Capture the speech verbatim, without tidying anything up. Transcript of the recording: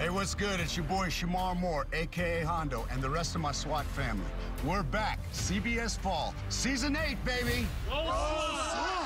Hey, what's good? It's your boy Shamar Moore, a k a. Hondo, and the rest of my SWAT family. We're back. C B S Fall. Season eight, baby! Go, SWAT!